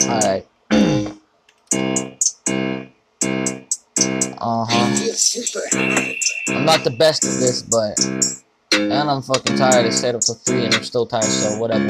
Alright. I'm not the best at this, but and I'm fucking tired. It stayed up till 3 and I'm still tired, so whatever.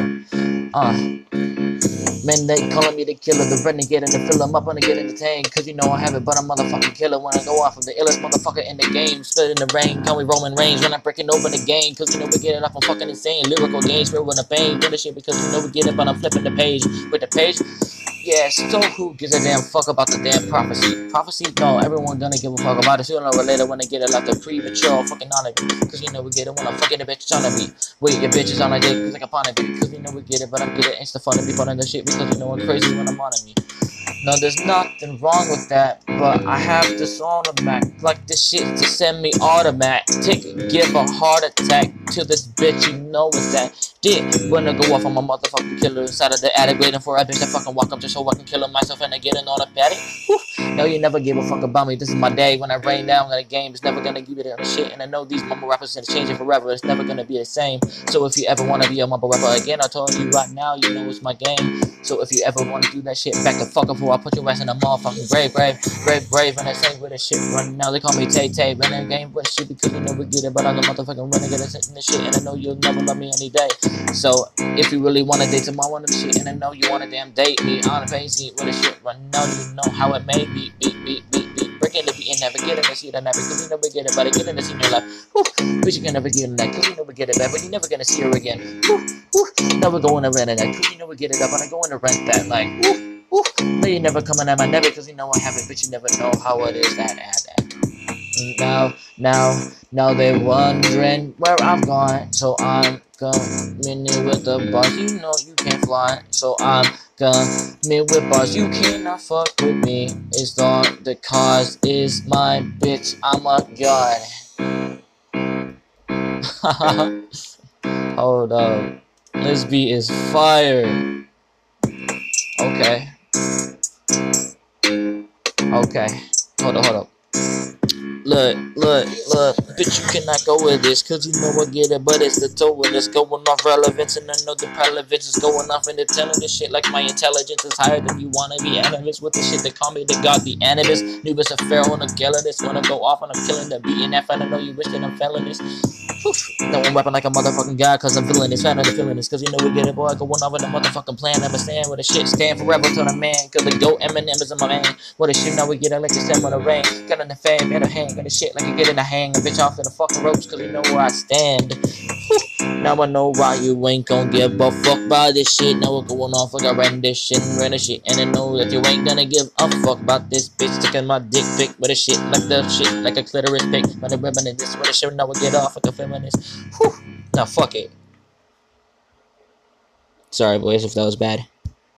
Men, they calling me the killer, the renegade, and the fill 'em up when I get entertained. Cause you know I have it, but I'm motherfucking killer when I go off. I'm the illest motherfucker in the game. Spit in the rain, call me Roman Reigns when I'm breaking over the game. Cause you know we get it off, I'm fucking insane. Lyrical games, spirit with the pain. Doing the shit because you know we get it, but I'm flipping the page. With the page, yeah, so who gives a damn fuck about the damn prophecy? Prophecy? No, everyone gonna give a fuck about it. Sooner or later when they get it like the premature fucking on it. Cause you know we get it when I'm fucking the bitch on me. Wait, your bitch is on a dick, cause like upon a beat. Cause you know we get it, but I'm getting it's the fun to be fun in the shit because you know I'm crazy when I'm on me. No, there's nothing wrong with that, but I have this automatic, like this shit to send me automatic. Give a heart attack to this bitch, you know it's that. Dick, when I go off, I'm a motherfucking killer inside of the attic, waiting for a bitch to fucking walk up just so I can kill myself and I get an automatic. No, you never gave a fuck about me. This is my day when I rain down on the game. It's never gonna give it on the shit, and I know these mumble rappers gonna change it forever. It's never gonna be the same. So if you ever wanna be a mumble rapper again, I told you right now, you know it's my game. So if you ever wanna do that shit, back the fuck up, or I put your ass in a motherfucking grave, and I say with this shit right now. They call me Tay, but in the game with shit because you know we get it, but I'm the motherfucking renegade in this shit, and I know you'll never love me any day. So if you really wanna date tomorrow on the shit, and I know you wanna damn date me on a page with the shit right now, you know how it may be, breaking the beat and never getting to see that never, cause you never get it, but I get in to see your life. But you can never get in that, cause you never get it back, but you never gonna see her again. Never going to rent it that, cause you know we get it up, and I go in to rent that, like, no, you never coming at my never, cause you know I have it, but you never know how it is that. Now they're wondering where I'm going, so I'm coming in with the bars, you know you can't fly, so I'm coming with bars, you cannot fuck with me, it's all the cause is my bitch, I'm a god. Hold up, this beat is fire. Okay, hold up. Look, bitch, you cannot go with this, cause you know I get it, but it's the toe and it's going off relevance, and I know the relevance is going off, and they're telling this shit like my intelligence is higher than you wanna be analyst with the shit they call me the god, the Anubis, Nubis, a pharaoh, and a killer, this wanna go off and I'm killing the beat, and I know you wish that I'm feeling this. No, I'm rapping like a motherfucking guy, cause I'm feeling this, fan of the feeling this, cause you know we get it, boy, going off with the motherfucking plan, never stand with the shit, stand forever to the man, cause the GOAT Eminem is in my man, what a shit, now we get it like the stem on the rain, got in the fame, in the hand, got the shit like you get in the hang, a bitch off in the fucking ropes, cause you know where I stand. Now I know why you ain't gon' give a fuck about this shit, now we're going off like a rendition, and I know that you ain't gonna give a fuck about this bitch sticking my dick pic with a shit, like a clitoris pic, when the ribbon in this, with a shit, now we get off like a feminist. Now fuck it. Sorry boys if that was bad.